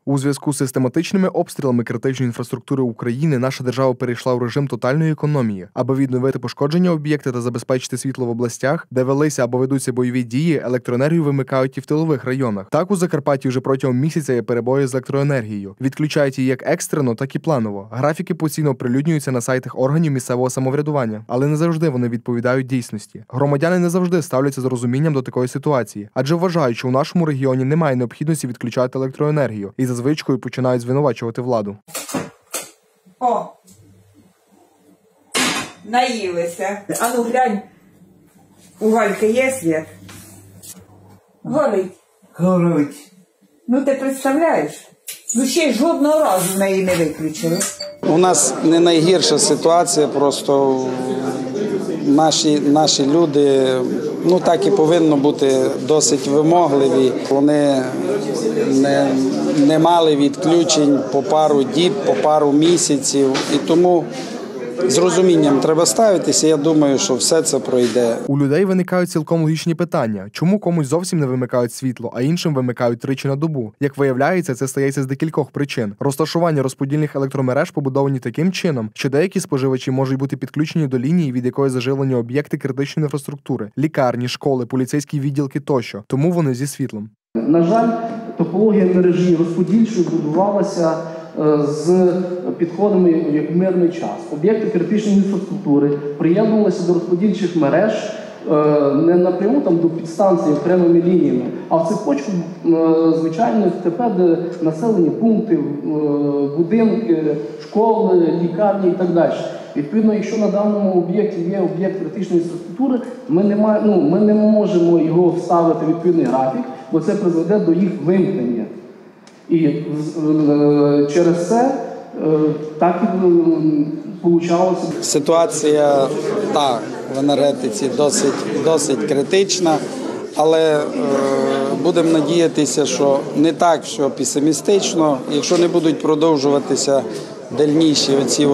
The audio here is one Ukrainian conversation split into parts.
У зв'язку з систематичними обстрілами критичної інфраструктури України наша держава перейшла у режим тотальної економії. Аби відновити пошкодження об'єкти та забезпечити світло в областях, де велися або ведуться бойові дії, електроенергію вимикають і в тилових районах. Так, у Закарпатті вже протягом місяця є перебої з електроенергією. Відключають її як екстрено, так і планово. Графіки постійно оприлюднюються на сайтах органів місцевого самоврядування, але не завжди вони відповідають дійсності. Громадяни не завжди ставляться з розумінням до такої ситуації, адже вважають, що у нашому регіоні немає необхідності відключати електроенергію. І за звичкою починають звинувачувати владу. О! Наїлися. А ну глянь, у Гальки є світ? Горить. Горить. Ну ти представляєш? Ну ще й жодного разу в неї не виключили. У нас не найгірша ситуація, просто наші люди, ну так і повинно бути, досить вимогливі. Вони не мали відключень по пару діб, по пару місяців. І тому з розумінням треба ставитися. Я думаю, що все це пройде. У людей виникають цілком логічні питання. Чому комусь зовсім не вимикають світло, а іншим вимикають тричі на добу? Як виявляється, це стається з декількох причин. Розташування розподільних електромереж побудовані таким чином, що деякі споживачі можуть бути підключені до лінії, від якої заживлені об'єкти критичної інфраструктури – лікарні, школи, поліцейські відділки тощо. Тому вони зі світлом. На жаль, топологія мережі розподільчої будувалася з підходами як мирний час. Об'єкти критичної інфраструктури приєднувалися до розподільчих мереж не напряму там, до підстанції окремими лініями, а в цепочку звичайних ТП, де населені пункти, будинки, школи, лікарні і так далі. Відповідно, якщо на даному об'єкті є об'єкт критичної інфраструктури, ми не можемо його вставити в відповідний графік, бо це призведе до їх вимкнення. І через це так і вийшло. Ситуація в енергетиці досить критична, але будемо надіятися, що не так, що песимістично. Якщо не будуть продовжуватися дальніші оці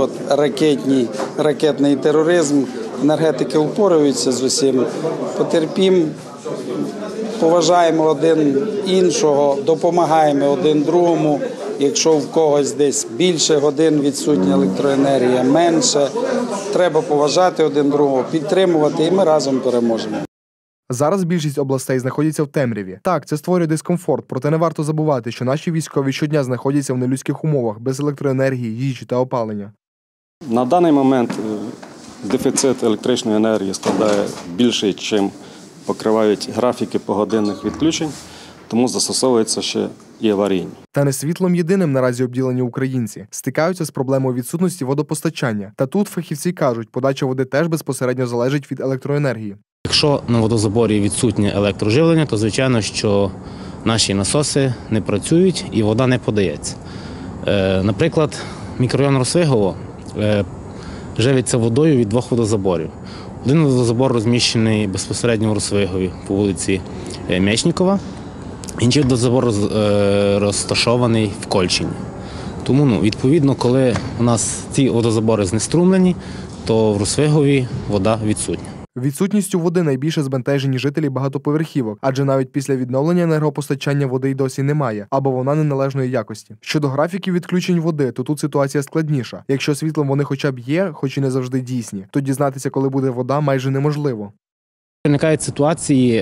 ракетний тероризм, енергетики впораються з усім. Потерпімо, поважаємо один іншого, допомагаємо один другому. Якщо в когось десь більше годин відсутня електроенергія, менше, треба поважати один другого, підтримувати, і ми разом переможемо. Зараз більшість областей знаходяться в темряві. Так, це створює дискомфорт, проте не варто забувати, що наші військові щодня знаходяться в нелюдських умовах, без електроенергії, їжі та опалення. На даний момент дефіцит електричної енергії складає більше, ніж покривають графіки погодинних відключень, тому застосовується ще і аварійні. Та не світлом єдиним наразі обділені українці. Стикаються з проблемою відсутності водопостачання. Та тут фахівці кажуть, подача води теж безпосередньо залежить від електроенергії. Якщо на водозаборі відсутнє електроживлення, то звичайно, що наші насоси не працюють і вода не подається. Наприклад, мікрорайон Росвигово живиться водою від двох водозаборів. Один водозабор розміщений безпосередньо в Росвигові по вулиці Мечнікова, інший водозабор розташований в Кольчині. Тому, відповідно, коли у нас ці водозабори знеструмлені, то в Росвигові вода відсутня. Відсутністю води найбільше збентежені жителі багатоповерхівок, адже навіть після відновлення енергопостачання води й досі немає, або вона неналежної якості. Щодо графіків відключень води, то тут ситуація складніша. Якщо світлом вони хоча б є, хоч і не завжди дійсні, то дізнатися, коли буде вода, майже неможливо. Виникають ситуації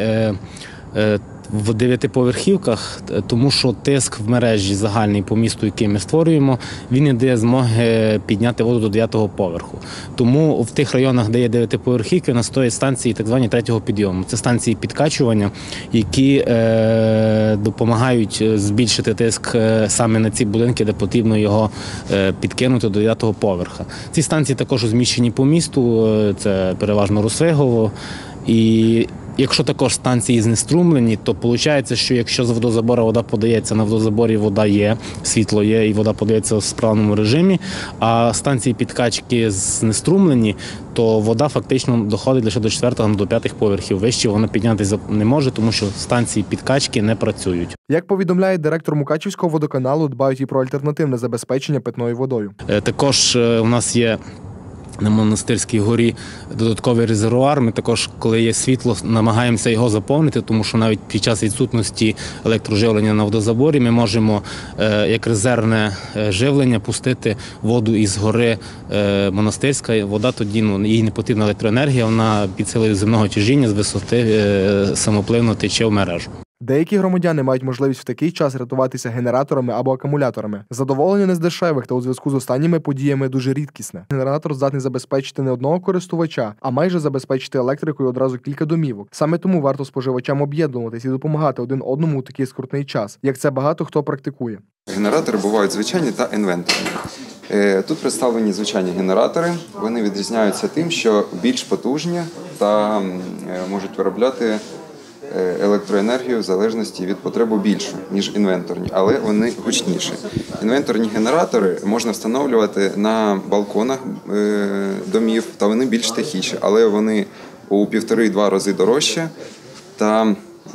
в 9-поверхівках, тому що тиск в мережі загальний по місту, який ми створюємо, він не дає змоги підняти воду до 9-го поверху. Тому в тих районах, де є 9-поверхівки, у нас стоять станції так звані 3-го підйому. Це станції підкачування, які допомагають збільшити тиск саме на ці будинки, де потрібно його підкинути до 9-го поверха. Ці станції також розміщені по місту, це переважно Росвигово. І якщо також станції знеструмлені, то виходить, що якщо з водозабору вода подається, на водозаборі вода є, світло є і вода подається в справному режимі, а станції підкачки знеструмлені, то вода фактично доходить лише до 4-го, до 5-х поверхів. Вище вона піднятися не може, тому що станції підкачки не працюють. Як повідомляє директор Мукачівського водоканалу, дбають і про альтернативне забезпечення питною водою. Також у нас є на Монастирській горі додатковий резервуар. Ми також, коли є світло, намагаємося його заповнити, тому що навіть під час відсутності електроживлення на водозаборі ми можемо як резервне живлення пустити воду із гори Монастирська. Вода тоді, їй не потрібна електроенергія, вона під силою земного тяжіння з висоти самопливно тече в мережу. Деякі громадяни мають можливість в такий час рятуватися генераторами або акумуляторами. Задоволення не з дешевих та у зв'язку з останніми подіями дуже рідкісне. Генератор здатний забезпечити не одного користувача, а майже забезпечити електрикою одразу кілька домівок. Саме тому варто споживачам об'єднуватись і допомагати один одному у такий скрутний час, як це багато хто практикує. Генератори бувають звичайні та інвенторні. Тут представлені звичайні генератори. Вони відрізняються тим, що більш потужні та можуть виробляти електроенергію в залежності від потреби більшу, ніж інвенторні, але вони гучніші. Інвенторні генератори можна встановлювати на балконах домів, та вони більш тихіші, але вони у 1,5-2 рази дорожчі та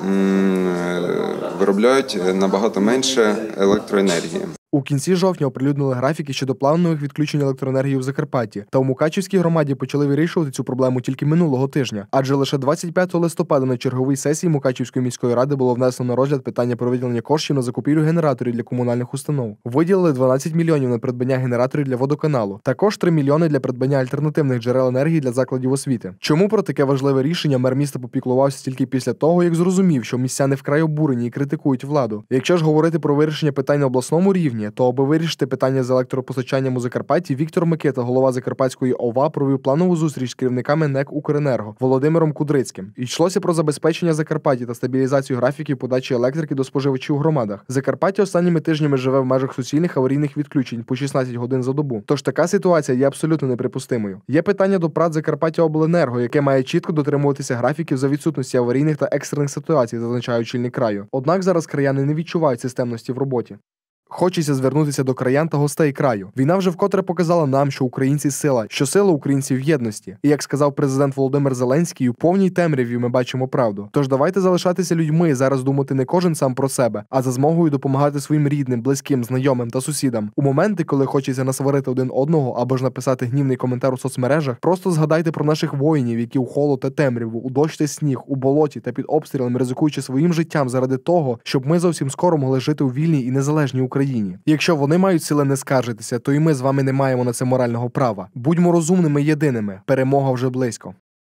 виробляють набагато менше електроенергії. У кінці жовтня оприлюднили графіки щодо планових відключень електроенергії в Закарпатті. Та у Мукачівській громаді почали вирішувати цю проблему тільки минулого тижня. Адже лише 25 листопада на черговій сесії Мукачівської міської ради було внесено на розгляд питання про виділення коштів на закупівлю генераторів для комунальних установ. Виділили 12 мільйонів на придбання генераторів для водоканалу. Також 3 мільйони для придбання альтернативних джерел енергії для закладів освіти. Чому про таке важливе рішення мер міста попіклувався тільки після того, як зрозумів, що містяни вкрай обурені і критикують владу? Якщо ж говорити про вирішення питань на обласному рівні, то аби вирішити питання з електропостачанням у Закарпатті, Віктор Микита, голова Закарпатської ОВА, провів планову зустріч з керівниками НЕК «Укренерго» Володимиром Кудрицьким. Йшлося про забезпечення Закарпаття та стабілізацію графіків подачі електрики до споживачів у громадах. Закарпаття останніми тижнями живе в межах суцільних аварійних відключень по 16 годин за добу. Тож така ситуація є абсолютно неприпустимою. Є питання до ПРАТ Закарпаттяобленерго, яке має чітко дотримуватися графіків за відсутності аварійних та екстрених ситуацій, зазначає очільник краю. Однак зараз краяни не відчувають системності в роботі. Хочеться звернутися до краян та гостей краю. Війна вже вкотре показала нам, що українці – сила, що сила українців в єдності. І як сказав президент Володимир Зеленський, у повній темряві ми бачимо правду. Тож давайте залишатися людьми і зараз думати не кожен сам про себе, а за змогою допомагати своїм рідним, близьким, знайомим та сусідам. У моменти, коли хочеться насварити один одного або ж написати гнівний коментар у соцмережах, просто згадайте про наших воїнів, які у холод та темряву, у дощ та сніг, у болоті та під обстрілами, ризикуючи своїм життям заради того, щоб ми зовсім скоро могли жити у вільній і незалежній Україні. Якщо вони мають сили не скаржитися, то і ми з вами не маємо на це морального права. Будьмо розумними єдиними. Перемога вже близько.